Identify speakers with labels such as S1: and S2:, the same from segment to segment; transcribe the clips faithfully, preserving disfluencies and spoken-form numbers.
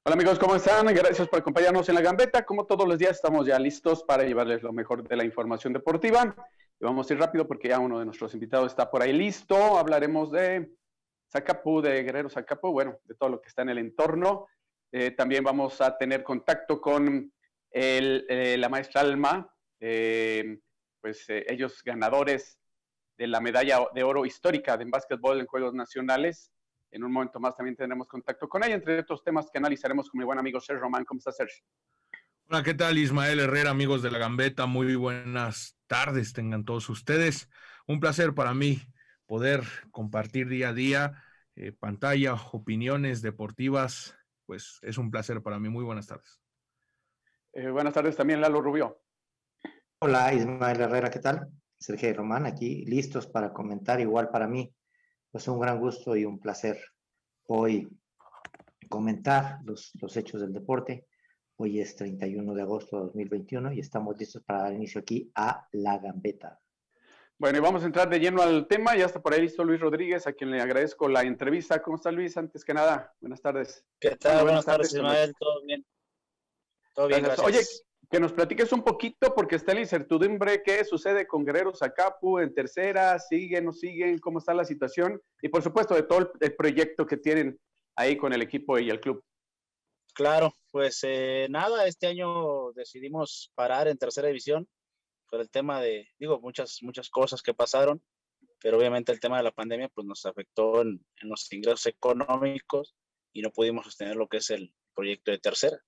S1: Hola amigos, ¿cómo están? Gracias por acompañarnos en La Gambeta. Como todos los días estamos ya listos para llevarles lo mejor de la información deportiva. Y vamos a ir rápido porque ya uno de nuestros invitados está por ahí listo. Hablaremos de Zacapú, de Guerrero Zacapú, bueno, de todo lo que está en el entorno. Eh, también vamos a tener contacto con el, eh, la maestra Alma, eh, pues eh, ellos ganadores de la medalla de oro histórica de básquetbol en Juegos Nacionales. En un momento más también tendremos contacto con ella, entre otros temas que analizaremos con mi buen amigo Sergio Román. ¿Cómo está, Sergio?
S2: Hola, ¿qué tal? Ismael Herrera, amigos de La Gambeta, muy buenas tardes tengan todos ustedes. Un placer para mí poder compartir día a día eh, pantalla, opiniones deportivas, pues es un placer para mí. Muy buenas tardes.
S1: Eh, buenas tardes también, Lalo Rubio.
S3: Hola, Ismael Herrera, ¿qué tal? Sergio Román, aquí listos para comentar. Igual para mí, pues un gran gusto y un placer hoy comentar los, los hechos del deporte. Hoy es treinta y uno de agosto de dos mil veintiuno y estamos listos para dar inicio aquí a La Gambeta.
S1: Bueno, y vamos a entrar de lleno al tema. Ya está por ahí listo Luis Rodríguez, a quien le agradezco la entrevista. ¿Cómo está, Luis? Antes que nada, buenas tardes.
S4: ¿Qué tal? Bueno, buenas, buenas tardes, Ismael. ¿Todo bien? Todo bien, gracias.
S1: gracias. Oye, que nos platiques un poquito, porque está la incertidumbre. ¿Qué sucede con Guerrero Zacapú en tercera? ¿Siguen, no siguen? ¿Cómo está la situación? Y por supuesto, de todo el, el proyecto que tienen ahí con el equipo y el club.
S4: Claro, pues eh, nada, este año decidimos parar en tercera división por el tema de, digo, muchas, muchas cosas que pasaron, pero obviamente el tema de la pandemia pues nos afectó en, en los ingresos económicos y no pudimos sostener lo que es el proyecto de tercera.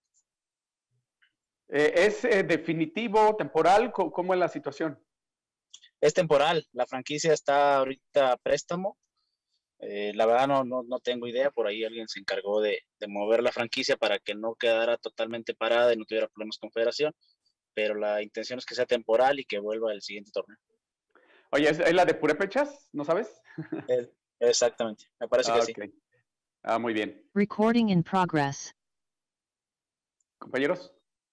S1: Eh, ¿Es eh, definitivo, temporal? ¿Cómo, ¿Cómo es la situación?
S4: Es temporal, la franquicia está ahorita a préstamo. Eh, la verdad no, no, no tengo idea, por ahí alguien se encargó de, de mover la franquicia para que no quedara totalmente parada y no tuviera problemas con federación, pero la intención es que sea temporal y que vuelva el siguiente torneo.
S1: Oye, ¿es, es la de Purépechas? ¿No sabes?
S4: Eh, exactamente, me parece
S1: ah,
S4: que
S1: okay.
S4: sí.
S1: Ah, muy bien.
S5: Recording in progress.
S1: Compañeros.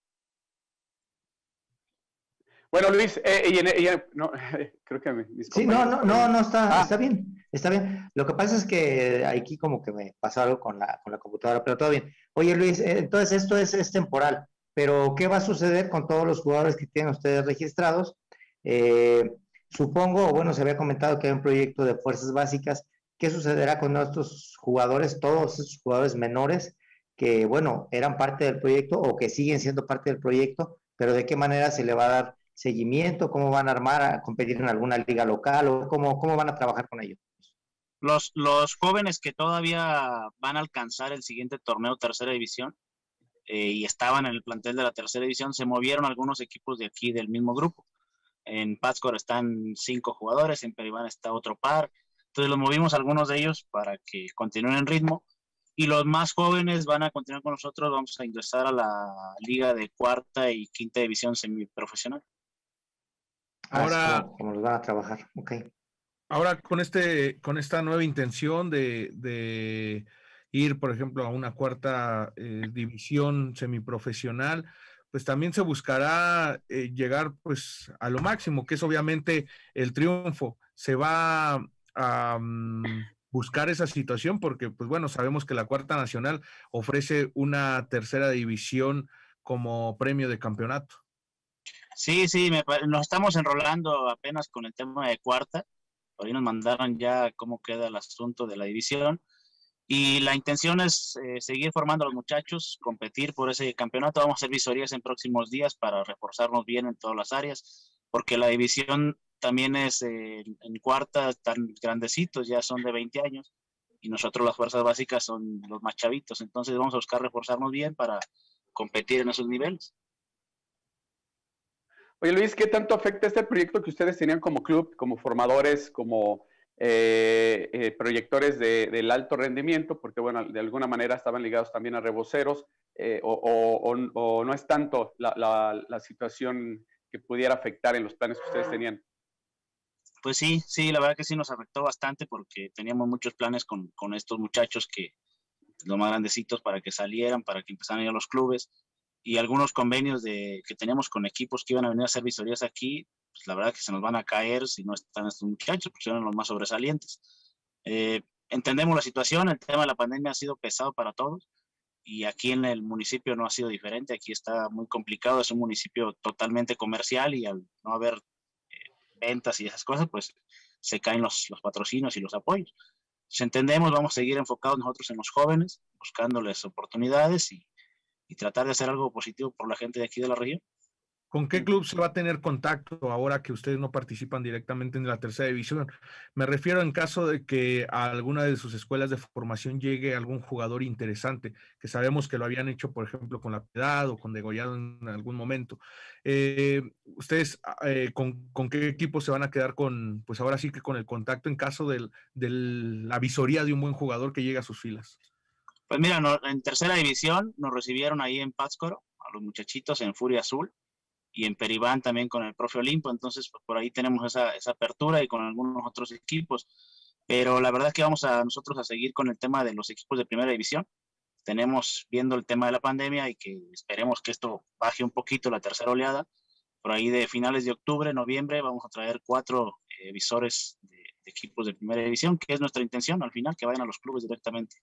S1: Bueno, Luis, eh, y, en, y en, no, creo que me,
S3: sí, no, no, no, no está,
S1: ah.
S3: está bien, está bien. Lo que pasa es que aquí como que me pasó algo con la, con la computadora, pero todo bien. Oye, Luis, eh, entonces esto es, es temporal, pero ¿qué va a suceder con todos los jugadores que tienen ustedes registrados? Eh, supongo, bueno, se había comentado que hay un proyecto de fuerzas básicas. ¿Qué sucederá con estos jugadores, todos estos jugadores menores que, bueno, eran parte del proyecto o que siguen siendo parte del proyecto, pero de qué manera se le va a dar seguimiento, cómo van a armar, a competir en alguna liga local o cómo, cómo van a trabajar con ellos?
S4: Los, los jóvenes que todavía van a alcanzar el siguiente torneo tercera división eh, y estaban en el plantel de la tercera división, se movieron algunos equipos de aquí del mismo grupo. En Pátzcuaro están cinco jugadores, en Peribán está otro par, entonces los movimos algunos de ellos para que continúen en ritmo y los más jóvenes van a continuar con nosotros, vamos a ingresar a la liga de cuarta y quinta división semiprofesional.
S3: Ahora, como, como los van a trabajar, ok.
S2: Ahora con este, con esta nueva intención de, de ir, por ejemplo, a una cuarta eh, división semiprofesional, pues también se buscará eh, llegar pues a lo máximo, que es obviamente el triunfo. Se va a um, buscar esa situación porque, pues bueno, sabemos que la cuarta nacional ofrece una tercera división como premio de campeonato.
S4: Sí, sí, me, nos estamos enrolando apenas con el tema de cuarta. Por ahí nos mandaron ya cómo queda el asunto de la división. Y la intención es eh, seguir formando a los muchachos, competir por ese campeonato. Vamos a hacer visorías en próximos días para reforzarnos bien en todas las áreas, porque la división también es eh, en cuarta, tan grandecitos, ya son de veinte años, y nosotros las fuerzas básicas son los más chavitos. Entonces vamos a buscar reforzarnos bien para competir en esos niveles.
S1: Oye, Luis, ¿qué tanto afecta este proyecto que ustedes tenían como club, como formadores, como eh, eh, proyectores de, del alto rendimiento? Porque, bueno, de alguna manera estaban ligados también a reboceros, eh, o, o, o, o no es tanto la, la, la situación que pudiera afectar en los planes que ustedes tenían.
S4: Pues sí, sí, la verdad que sí nos afectó bastante porque teníamos muchos planes con, con estos muchachos que, los más grandecitos, para que salieran, para que empezaran a ir a los clubes. Y algunos convenios de, que teníamos con equipos que iban a venir a hacer visorías aquí, pues la verdad que se nos van a caer si no están estos muchachos, porque son los más sobresalientes. Eh, entendemos la situación, el tema de la pandemia ha sido pesado para todos, y aquí en el municipio no ha sido diferente. Aquí está muy complicado, es un municipio totalmente comercial y al no haber eh, ventas y esas cosas, pues se caen los, los patrocinios y los apoyos. Entonces, entendemos, vamos a seguir enfocados nosotros en los jóvenes, buscándoles oportunidades y, y tratar de hacer algo positivo por la gente de aquí de la región.
S2: ¿Con qué club se va a tener contacto ahora que ustedes no participan directamente en la tercera división? Me refiero en caso de que a alguna de sus escuelas de formación llegue algún jugador interesante, que sabemos que lo habían hecho, por ejemplo, con La Piedad o con Degollado en algún momento. Eh, ¿Ustedes eh, con, con qué equipo se van a quedar con, pues ahora sí que con el contacto en caso de la visoría de un buen jugador que llegue a sus filas?
S4: Pues mira, no, en tercera división nos recibieron ahí en Pátzcuaro, a los muchachitos en Furia Azul, y en Peribán también con el profe Olimpo, entonces pues, por ahí tenemos esa, esa apertura y con algunos otros equipos, pero la verdad es que vamos a nosotros a seguir con el tema de los equipos de primera división. Tenemos viendo el tema de la pandemia y que esperemos que esto baje un poquito la tercera oleada. Por ahí de finales de octubre, noviembre, vamos a traer cuatro eh, visores de, de equipos de primera división, que es nuestra intención al final, que vayan a los clubes directamente.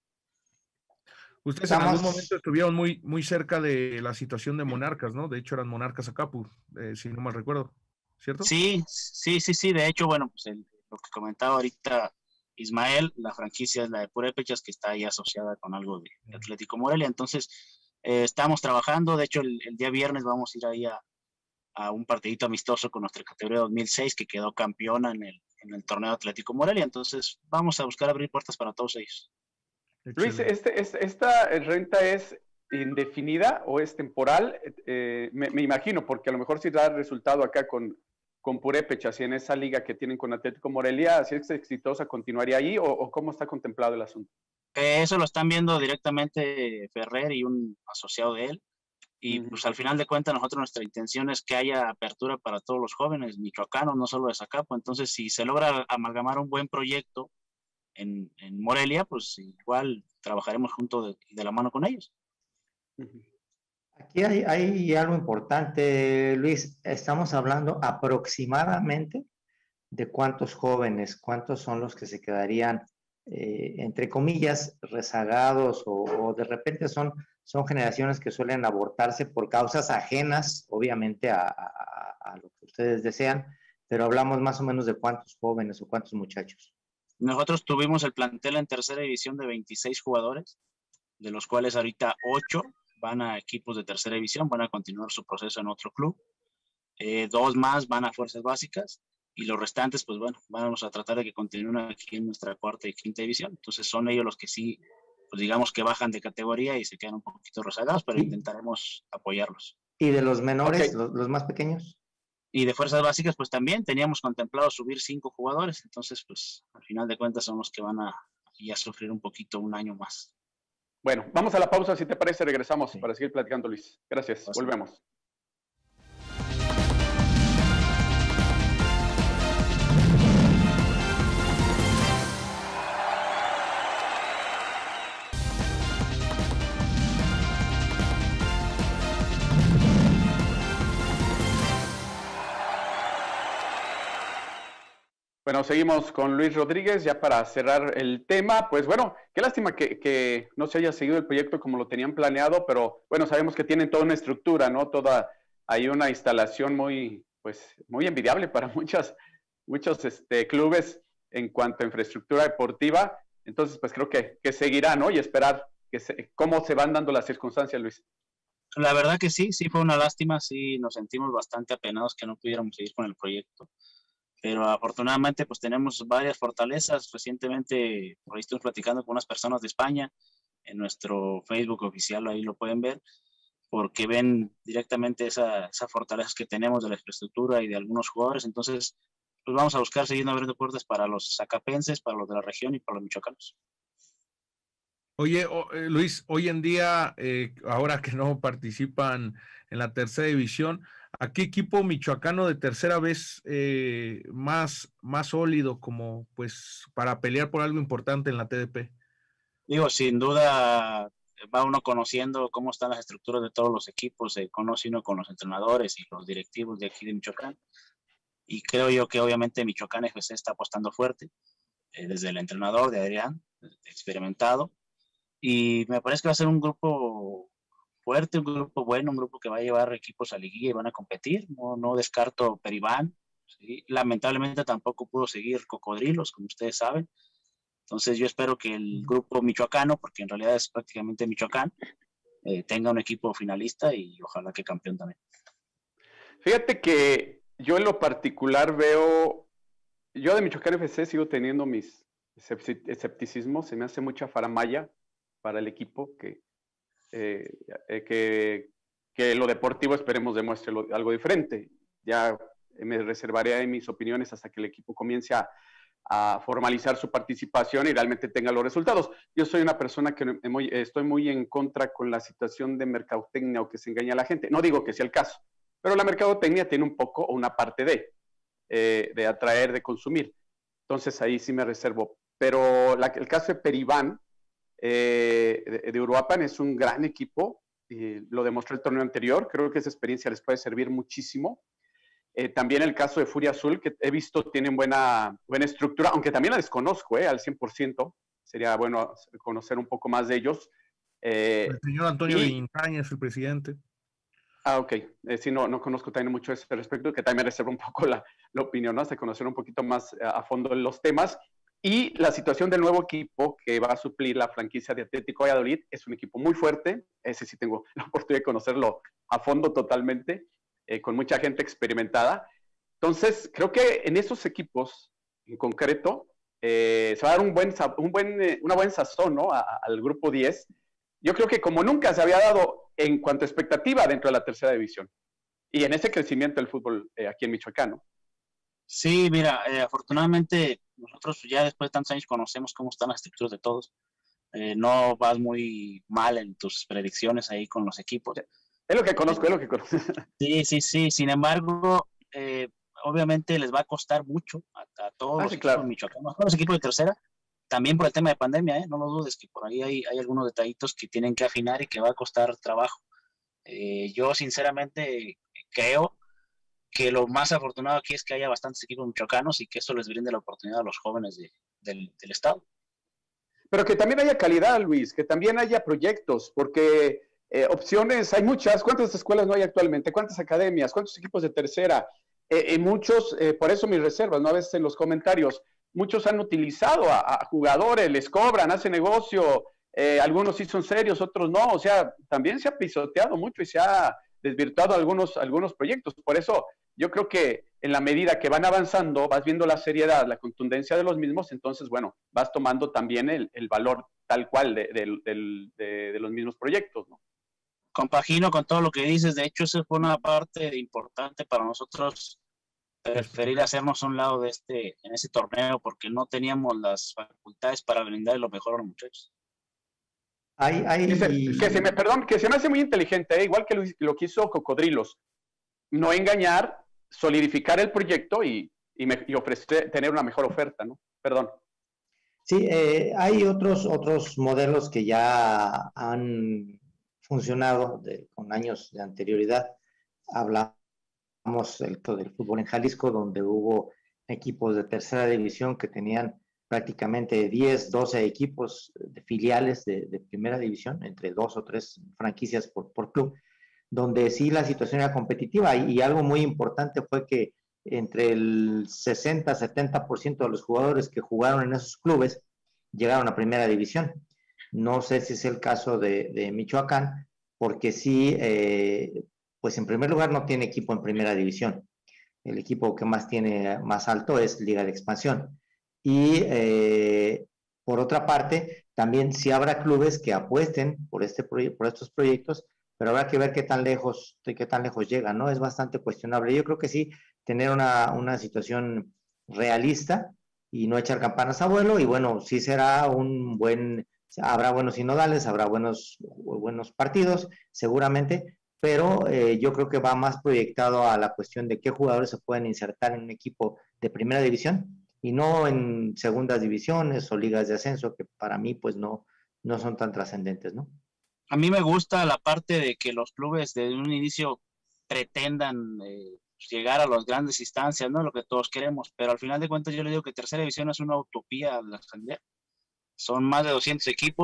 S2: Ustedes Estamos... en algún momento estuvieron muy, muy cerca de la situación de Monarcas, ¿no? De hecho, eran Monarcas Acapu, eh, si no mal recuerdo, ¿cierto?
S4: Sí, sí, sí, sí. De hecho, bueno, pues el, lo que comentaba ahorita Ismael, la franquicia es la de Purépechas, que está ahí asociada con algo de, de Atlético Morelia. Entonces, eh, estamos trabajando. De hecho, el, el día viernes vamos a ir ahí a, a un partidito amistoso con nuestra categoría dos mil seis, que quedó campeona en el, en el torneo Atlético Morelia. Entonces, vamos a buscar abrir puertas para todos ellos.
S1: Luis, este, este, ¿esta renta es indefinida o es temporal? Eh, me, me imagino, porque a lo mejor si da resultado acá con, con Purépechas y en esa liga que tienen con Atlético Morelia, si es exitosa, ¿continuaría ahí o, o cómo está contemplado el asunto?
S4: Eh, eso lo están viendo directamente Ferrer y un asociado de él. Y uh-huh. pues al final de cuentas nosotros nuestra intención es que haya apertura para todos los jóvenes michoacanos, no solo de Zacapu. Entonces si se logra amalgamar un buen proyecto En, en Morelia, pues igual trabajaremos junto de, de la mano con ellos.
S3: Aquí hay, hay algo importante, Luis. Estamos hablando aproximadamente de cuántos jóvenes, cuántos son los que se quedarían, eh, entre comillas, rezagados o, o de repente son, son generaciones que suelen abortarse por causas ajenas, obviamente, a, a, a lo que ustedes desean, pero hablamos más o menos de cuántos jóvenes o cuántos muchachos.
S4: Nosotros tuvimos el plantel en tercera división de veintiséis jugadores, de los cuales ahorita ocho van a equipos de tercera división, van a continuar su proceso en otro club. Eh, dos más van a fuerzas básicas y los restantes, pues bueno, vamos a tratar de que continúen aquí en nuestra cuarta y quinta división. Entonces son ellos los que sí, pues digamos que bajan de categoría y se quedan un poquito rezagados, pero ¿sí? Intentaremos apoyarlos.
S3: ¿Y de los menores, okay. los, los más pequeños?
S4: Y de fuerzas básicas, pues también teníamos contemplado subir cinco jugadores. Entonces, pues, al final de cuentas son los que van a ya sufrir un poquito un año más.
S1: Bueno, vamos a la pausa, si te parece, regresamos sí. para seguir platicando, Luis. Gracias, Pasa. Volvemos. Bueno, seguimos con Luis Rodríguez, ya para cerrar el tema. Pues bueno, qué lástima que, que no se haya seguido el proyecto como lo tenían planeado, pero bueno, sabemos que tienen toda una estructura, ¿no? Toda, hay una instalación muy, pues, muy envidiable para muchas, muchos este, clubes en cuanto a infraestructura deportiva. Entonces, pues creo que, que seguirá, ¿no? Y esperar que se, cómo se van dando las circunstancias, Luis.
S4: La verdad que sí, sí fue una lástima, sí nos sentimos bastante apenados que no pudiéramos seguir con el proyecto. Pero afortunadamente pues tenemos varias fortalezas. Recientemente por ahí estuvimos platicando con unas personas de España, en nuestro Facebook oficial, ahí lo pueden ver, porque ven directamente esa, esa fortalezas que tenemos de la infraestructura y de algunos jugadores. Entonces pues vamos a buscar seguir abriendo puertas para los zacapenses, para los de la región y para los michoacanos.
S2: Oye, oh, eh, Luis, hoy en día, eh, ahora que no participan en la tercera división, ¿a qué equipo michoacano de tercera vez eh, más, más sólido como pues para pelear por algo importante en la T D P?
S4: Digo, sin duda va uno conociendo cómo están las estructuras de todos los equipos, se conoce uno con los entrenadores y los directivos de aquí de Michoacán, y creo yo que obviamente Michoacán F C está apostando fuerte, eh, desde el entrenador de Adrián, experimentado, y me parece que va a ser un grupo fuerte, un grupo bueno, un grupo que va a llevar equipos a liguilla y van a competir. No, no descarto Peribán, ¿sí? Lamentablemente tampoco pudo seguir Cocodrilos, como ustedes saben. Entonces yo espero que el grupo michoacano, porque en realidad es prácticamente Michoacán, eh, tenga un equipo finalista y ojalá que campeón también.
S1: Fíjate que yo en lo particular veo, yo de Michoacán F C sigo teniendo mis escepticismos, se me hace mucha faramaya para el equipo, que, eh, que, que lo deportivo esperemos demuestre lo, algo diferente. Ya me reservaré mis opiniones hasta que el equipo comience a, a formalizar su participación y realmente tenga los resultados. Yo soy una persona que muy, estoy muy en contra con la situación de mercadotecnia o que se engaña a la gente. No digo que sea el caso, pero la mercadotecnia tiene un poco o una parte de, eh, de atraer, de consumir. Entonces ahí sí me reservo. Pero la, el caso de Peribán, eh, de, de Uruapan, es un gran equipo. Y lo demostró el torneo anterior. Creo que esa experiencia les puede servir muchísimo. Eh, también el caso de Furia Azul, que he visto tienen buena, buena estructura, aunque también la desconozco eh, al cien por ciento. Sería bueno conocer un poco más de ellos. Eh,
S2: el señor Antonio
S1: y,
S2: Guintaña es el presidente.
S1: Ah, ok. Eh, sí, no, no conozco también mucho a ese respecto, que también me reservo un poco la, la opinión, ¿no? Hasta conocer un poquito más a, a fondo los temas. Y la situación del nuevo equipo que va a suplir la franquicia de Atlético Valladolid es un equipo muy fuerte. Ese sí tengo la oportunidad de conocerlo a fondo totalmente, eh, con mucha gente experimentada. Entonces, creo que en esos equipos en concreto eh, se va a dar un buen, un buen, eh, una buena sazón, ¿no? a, a, al grupo diez. Yo creo que como nunca se había dado en cuanto a expectativa dentro de la tercera división y en ese crecimiento del fútbol eh, aquí en Michoacán, ¿no?
S4: Sí, mira, eh, afortunadamente nosotros ya después de tantos años conocemos cómo están las estructuras de todos. Eh, no vas muy mal en tus predicciones ahí con los equipos.
S1: Es lo que conozco, es lo que conozco.
S4: Sí, sí, sí. Sin embargo, eh, obviamente les va a costar mucho a, a todos
S1: ah,
S4: los
S1: sí,
S4: equipos
S1: claro.
S4: michoacanos, a todos los equipos de tercera, también por el tema de pandemia, ¿eh? No lo dudes que por ahí hay, hay algunos detallitos que tienen que afinar y que va a costar trabajo. Eh, yo sinceramente creo que lo más afortunado aquí es que haya bastantes equipos michoacanos y que eso les brinde la oportunidad a los jóvenes de, del, del estado.
S1: Pero que también haya calidad, Luis, que también haya proyectos, porque eh, opciones hay muchas. ¿Cuántas escuelas no hay actualmente? ¿Cuántas academias? ¿Cuántos equipos de tercera? Eh, eh, muchos, eh, por eso mis reservas, ¿no? A veces en los comentarios, muchos han utilizado a, a jugadores, les cobran, hacen negocio, eh, algunos sí son serios, otros no. O sea, también se ha pisoteado mucho y se ha desvirtuado algunos, algunos proyectos. Por eso yo creo que en la medida que van avanzando, vas viendo la seriedad, la contundencia de los mismos, entonces, bueno, vas tomando también el, el valor tal cual de, de, de, de, de los mismos proyectos, ¿no?
S4: Compagino con todo lo que dices. De hecho, eso fue una parte importante para nosotros, preferir hacernos a un lado de este, en ese torneo, porque no teníamos las facultades para brindar lo mejor a los muchachos.
S3: Hay, hay...
S1: Que, se, que se me, perdón, que se me hace muy inteligente, ¿eh? Igual que lo, lo que hizo Cocodrilos. No engañar, solidificar el proyecto y, y, me, y ofrecer, tener una mejor oferta, ¿no? Perdón.
S3: Sí, eh, hay otros, otros modelos que ya han funcionado de, con años de anterioridad. Hablamos el, del fútbol en Jalisco, donde hubo equipos de tercera división que tenían prácticamente diez, doce equipos de filiales de, de primera división, entre dos o tres franquicias por, por club, donde sí la situación era competitiva y, y algo muy importante fue que entre el sesenta a setenta por ciento de los jugadores que jugaron en esos clubes llegaron a primera división. No sé si es el caso de, de Michoacán, porque sí, eh, pues en primer lugar no tiene equipo en primera división. El equipo que más tiene más alto es Liga de Expansión. Y eh, por otra parte, también sí habrá clubes que apuesten por, este por estos proyectos, pero habrá que ver qué tan lejos, qué tan lejos llegan, ¿no? Es bastante cuestionable. Yo creo que sí, tener una, una situación realista y no echar campanas a vuelo, y bueno, sí será un buen, habrá buenos sinodales, habrá buenos, buenos partidos, seguramente, pero eh, yo creo que va más proyectado a la cuestión de qué jugadores se pueden insertar en un equipo de primera división y no en segundas divisiones o ligas de ascenso, que para mí pues no, no son tan trascendentes, ¿no?
S4: A mí me gusta la parte de que los clubes desde un inicio pretendan eh, llegar a las grandes instancias, ¿no? Lo que todos queremos, pero al final de cuentas yo le digo que tercera división es una utopía al ascender. Son más de doscientos equipos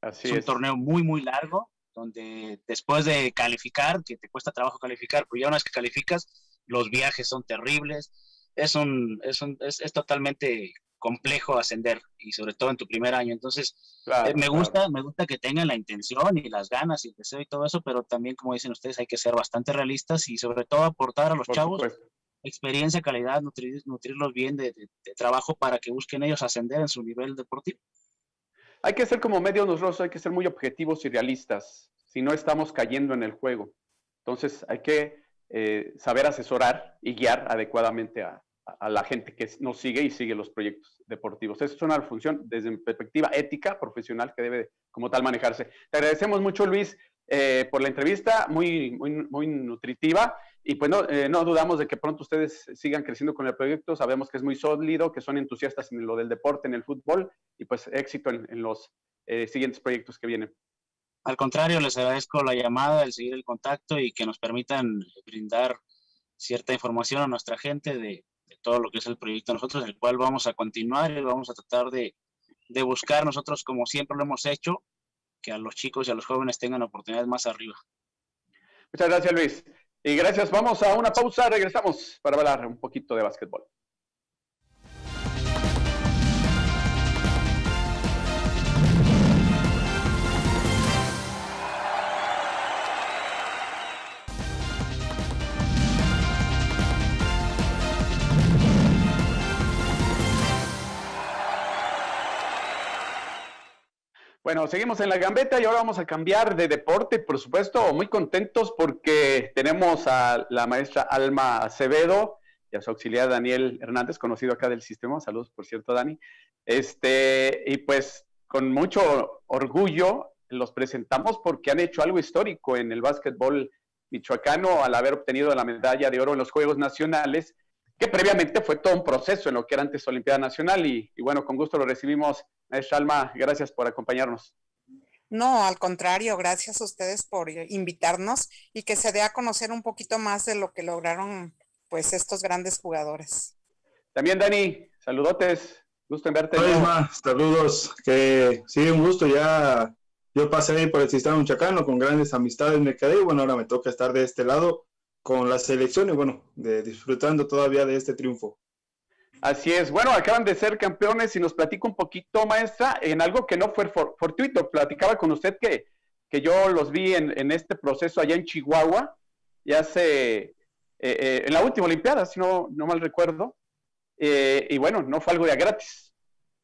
S1: Así
S4: es un
S1: es.
S4: torneo muy, muy largo, donde después de calificar, que te cuesta trabajo calificar, pero ya una vez que calificas, los viajes son terribles, es, un, es, un, es, es totalmente complejo ascender, y sobre todo en tu primer año. Entonces,
S1: Claro,
S4: eh, me
S1: claro.
S4: gusta, me gusta que tengan la intención y las ganas y el deseo y todo eso, pero también, como dicen ustedes, hay que ser bastante realistas y sobre todo aportar a los
S1: Por
S4: chavos
S1: supuesto.
S4: experiencia, calidad, nutrir, nutrirlos bien de, de, de trabajo para que busquen ellos ascender en su nivel deportivo.
S1: Hay que ser como medios nosotros, hay que ser muy objetivos y realistas, si no estamos cayendo en el juego. Entonces hay que eh, saber asesorar y guiar adecuadamente a, a la gente que nos sigue y sigue los proyectos deportivos. Esa es una función desde mi perspectiva ética, profesional, que debe como tal manejarse. Te agradecemos mucho, Luis, eh, por la entrevista, muy, muy, muy nutritiva, y pues no, eh, no dudamos de que pronto ustedes sigan creciendo con el proyecto. Sabemos que es muy sólido, que son entusiastas en lo del deporte, en el fútbol, y pues éxito en, en los eh, siguientes proyectos que vienen.
S4: Al contrario, les agradezco la llamada, el seguir el contacto y que nos permitan brindar cierta información a nuestra gente de, de todo lo que es el proyecto de nosotros, el cual vamos a continuar y vamos a tratar de, de buscar nosotros, como siempre lo hemos hecho, que a los chicos y a los jóvenes tengan oportunidades más arriba.
S1: Muchas gracias, Luis. Y gracias. Vamos a una pausa. Regresamos para hablar un poquito de básquetbol. Bueno, seguimos en la gambeta y ahora vamos a cambiar de deporte, por supuesto, muy contentos porque tenemos a la maestra Alma Acevedo y a su auxiliar Daniel Hernández, conocido acá del sistema. Saludos, por cierto, Dani. Este, y pues con mucho orgullo los presentamos porque han hecho algo histórico en el básquetbol michoacano al haber obtenido la medalla de oro en los Juegos Nacionales, que previamente fue todo un proceso en lo que era antes Olimpiada Nacional. Y, y bueno, con gusto lo recibimos. Maestra Alma, gracias por acompañarnos.
S6: No, al contrario, gracias a ustedes por invitarnos y que se dé a conocer un poquito más de lo que lograron pues estos grandes jugadores.
S1: También Dani, saludotes, gusto en verte.
S7: Hola, Isma, saludos, que sí, un gusto. Ya yo pasé ahí por el sistema michoacano con grandes amistades, me quedé y bueno, ahora me toca estar de este lado con la selección y bueno, de, disfrutando todavía de este triunfo.
S1: Así es. Bueno, acaban de ser campeones y nos platica un poquito, maestra, en algo que no fue for, fortuito. Platicaba con usted que, que yo los vi en, en este proceso allá en Chihuahua, ya hace, eh, eh, en la última Olimpiada, si no, no mal recuerdo, eh, y bueno, no fue algo ya gratis.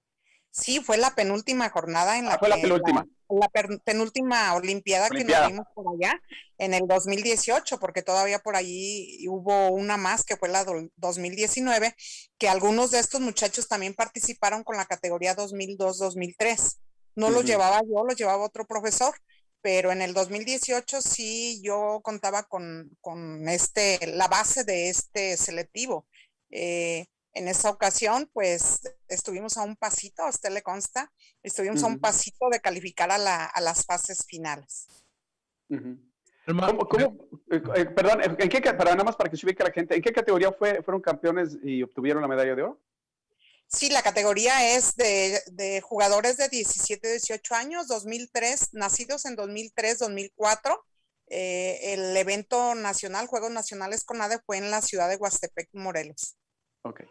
S6: Sí, fue la penúltima jornada en la
S1: ah, fue
S6: que,
S1: la penúltima.
S6: La, la penúltima olimpiada, olimpiada que nos vimos por allá en el dos mil dieciocho, porque todavía por allí hubo una más que fue la dos mil diecinueve, que algunos de estos muchachos también participaron con la categoría dos mil dos dos mil tres. No uh-huh. los llevaba yo, los llevaba otro profesor, pero en el dos mil dieciocho sí yo contaba con, con este, la base de este selectivo. Eh, En esa ocasión, pues, estuvimos a un pasito, a usted le consta, estuvimos uh-huh. a un pasito de calificar a, la, a las fases finales.
S1: Uh-huh. ¿Cómo, cómo, eh, eh, perdón, ¿en qué, para nada más para que se ubique la gente, ¿en qué categoría fue, fueron campeones y obtuvieron la medalla de oro?
S6: Sí, la categoría es de, de jugadores de diecisiete a dieciocho años, dos mil tres, nacidos en dos mil tres, dos mil cuatro. Eh, el evento nacional, Juegos Nacionales CONADE, fue en la ciudad de Huastepec, Morelos.
S1: Ok.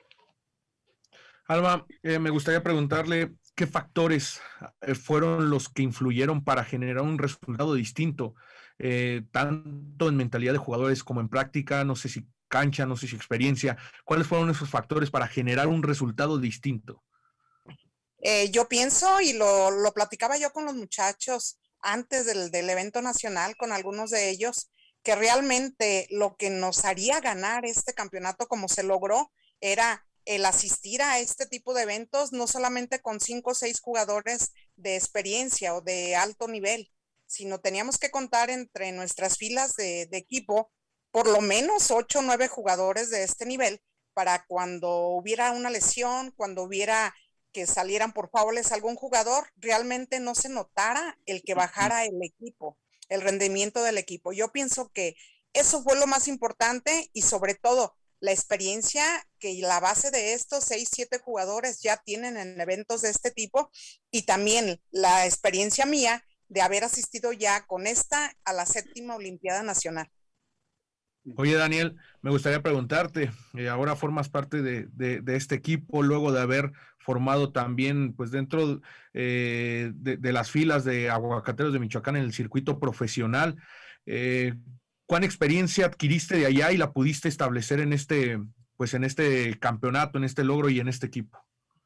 S2: Alma, eh, me gustaría preguntarle qué factores eh, fueron los que influyeron para generar un resultado distinto, eh, tanto en mentalidad de jugadores como en práctica, no sé si cancha, no sé si experiencia. ¿Cuáles fueron esos factores para generar un resultado distinto?
S6: Eh, yo pienso, y lo, lo platicaba yo con los muchachos antes del, del evento nacional, con algunos de ellos, que realmente lo que nos haría ganar este campeonato como se logró era el asistir a este tipo de eventos, no solamente con cinco o seis jugadores de experiencia o de alto nivel, sino teníamos que contar entre nuestras filas de, de equipo por lo menos ocho o nueve jugadores de este nivel para cuando hubiera una lesión, cuando hubiera que salieran por faules algún jugador, realmente no se notara el que bajara el equipo, el rendimiento del equipo. Yo pienso que eso fue lo más importante y sobre todo la experiencia que la base de estos seis, siete jugadores ya tienen en eventos de este tipo, y también la experiencia mía de haber asistido ya con esta a la séptima Olimpiada Nacional.
S2: Oye, Daniel, me gustaría preguntarte, eh, ahora formas parte de, de, de este equipo, luego de haber formado también, pues dentro eh, de, de las filas de Aguacateros de Michoacán en el circuito profesional, eh, ¿cuán experiencia adquiriste de allá y la pudiste establecer en este, pues en este campeonato, en este logro y en este equipo?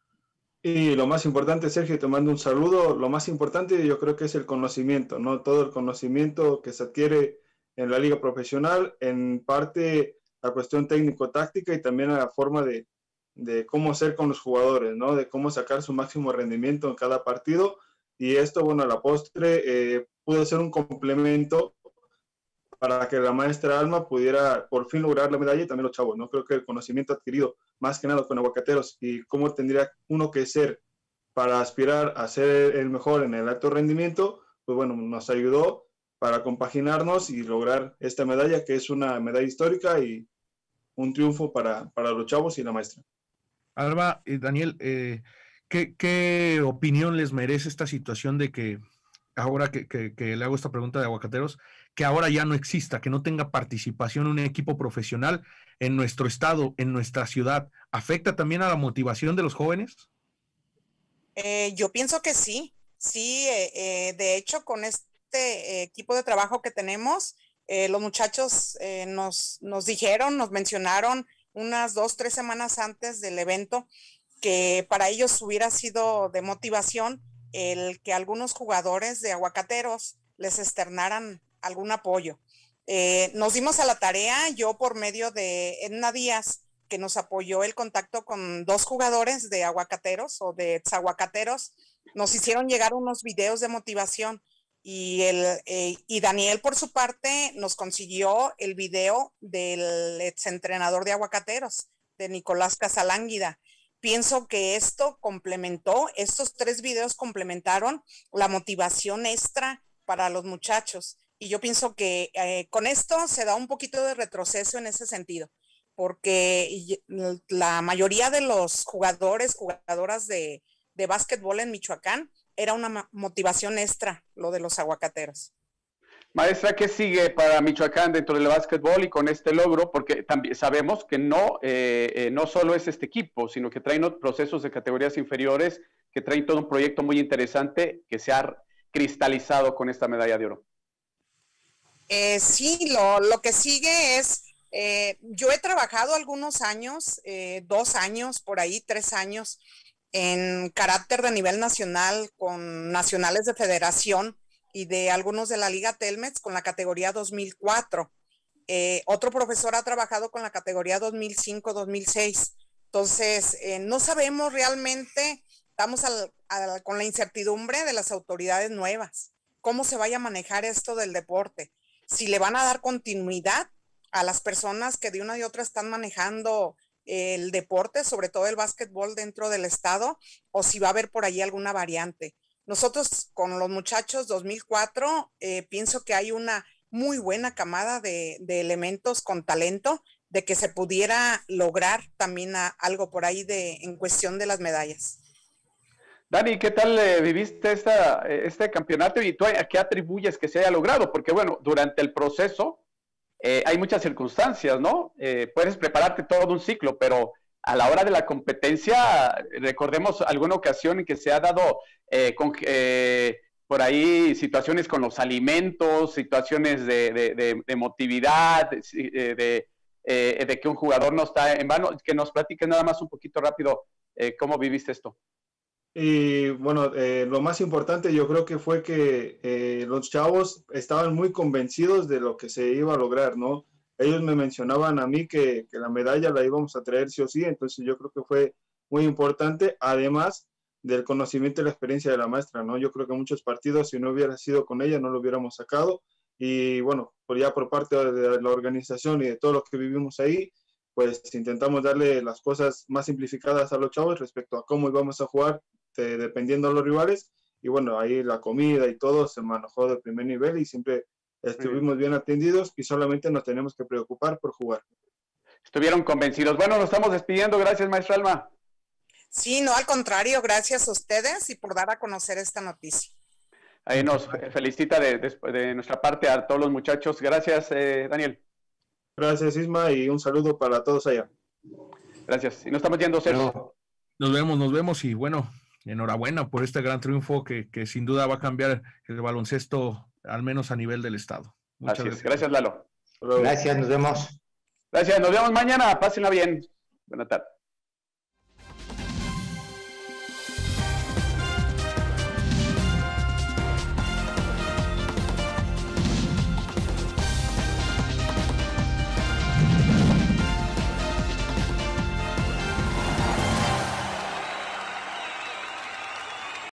S7: Y lo más importante, Sergio, te mando un saludo, lo más importante yo creo que es el conocimiento, ¿no? Todo el conocimiento que se adquiere en la liga profesional, en parte la cuestión técnico-táctica y también la forma de, de cómo ser con los jugadores, ¿no? De cómo sacar su máximo rendimiento en cada partido, y esto, bueno, a la postre eh, pudo ser un complemento para que la maestra Alma pudiera por fin lograr la medalla, y también los chavos, ¿no? Creo que el conocimiento adquirido más que nada con Aguacateros y cómo tendría uno que ser para aspirar a ser el mejor en el alto rendimiento, pues bueno, nos ayudó para compaginarnos y lograr esta medalla, que es una medalla histórica y un triunfo para, para los chavos y la maestra.
S2: Alba y Daniel, eh, ¿qué, ¿qué opinión les merece esta situación de que ahora que, que, que le hago esta pregunta de Aguacateros, que ahora ya no exista, que no tenga participación un equipo profesional en nuestro estado, en nuestra ciudad? ¿Afecta también a la motivación de los jóvenes?
S6: Eh, yo pienso que sí, sí, eh, eh, de hecho con este eh, equipo de trabajo que tenemos, eh, los muchachos eh, nos, nos dijeron, nos mencionaron unas dos, tres semanas antes del evento que para ellos hubiera sido de motivación el que algunos jugadores de Aguacateros les externaran algún apoyo. Eh, nos dimos a la tarea, yo por medio de Edna Díaz, que nos apoyó el contacto con dos jugadores de Aguacateros o de Exaguacateros, nos hicieron llegar unos videos de motivación, y, el, eh, y Daniel por su parte nos consiguió el video del exentrenador de Aguacateros, de Nicolás Casalánguida. Pienso que esto complementó, estos tres videos complementaron la motivación extra para los muchachos, y yo pienso que eh, con esto se da un poquito de retroceso en ese sentido, porque la mayoría de los jugadores, jugadoras de, de básquetbol en Michoacán, era una motivación extra lo de los Aguacateros.
S1: Maestra, ¿qué sigue para Michoacán dentro del básquetbol y con este logro? Porque también sabemos que no, eh, eh, no solo es este equipo, sino que traen otros procesos de categorías inferiores, que traen todo un proyecto muy interesante que se ha cristalizado con esta medalla de oro.
S6: Eh, sí, lo, lo que sigue es, eh, yo he trabajado algunos años, eh, dos años, por ahí, tres años, en carácter de nivel nacional con nacionales de federación y de algunos de la Liga Telmex con la categoría dos mil cuatro. Eh, otro profesor ha trabajado con la categoría dos mil cinco, dos mil seis. Entonces, eh, no sabemos realmente, estamos al, al, con la incertidumbre de las autoridades nuevas, cómo se vaya a manejar esto del deporte, si le van a dar continuidad a las personas que de una y otra están manejando el deporte, sobre todo el básquetbol dentro del estado, o si va a haber por ahí alguna variante. Nosotros con los muchachos dos mil cuatro, eh, pienso que hay una muy buena camada de, de elementos con talento, de que se pudiera lograr también a, algo por ahí de, en cuestión de las medallas.
S1: Dani, ¿qué tal eh, viviste esta, este campeonato y tú a qué atribuyes que se haya logrado? Porque bueno, durante el proceso Eh, hay muchas circunstancias, ¿no? Eh, puedes prepararte todo un ciclo, pero a la hora de la competencia, recordemos alguna ocasión en que se ha dado eh, con, eh, por ahí situaciones con los alimentos, situaciones de, de, de, de emotividad, de, de, eh, de que un jugador no está en vano. Que nos platiques nada más un poquito rápido eh, cómo viviste esto.
S7: Y bueno, eh, lo más importante yo creo que fue que eh, los chavos estaban muy convencidos de lo que se iba a lograr, ¿no? Ellos me mencionaban a mí que, que la medalla la íbamos a traer sí o sí, entonces yo creo que fue muy importante, además del conocimiento y la experiencia de la maestra, ¿no? Yo creo que muchos partidos, si no hubiera sido con ella, no lo hubiéramos sacado, y bueno, por ya por parte de la organización y de todos los que vivimos ahí, pues intentamos darle las cosas más simplificadas a los chavos respecto a cómo íbamos a jugar, Este, dependiendo de los rivales, y bueno, ahí la comida y todo se manejó de primer nivel y siempre estuvimos bien atendidos y solamente nos tenemos que preocupar por jugar.
S1: estuvieron convencidos. Bueno, nos estamos despidiendo. Gracias, maestra Alma.
S6: Sí, no, al contrario, gracias a ustedes y por dar a conocer esta noticia.
S1: Ahí nos felicita de, de, de nuestra parte a todos los muchachos. Gracias, eh, Daniel.
S7: Gracias, Isma, y un saludo para todos allá.
S1: Gracias. Y nos estamos yendo, Sergio.
S2: Nos vemos, nos vemos y bueno, enhorabuena por este gran triunfo que, que sin duda va a cambiar el baloncesto, al menos a nivel del estado.
S1: Muchas Así gracias. Es. Gracias, Lalo.
S3: Gracias, nos vemos.
S1: Gracias, nos vemos mañana. Pásenla bien. Buenas tardes.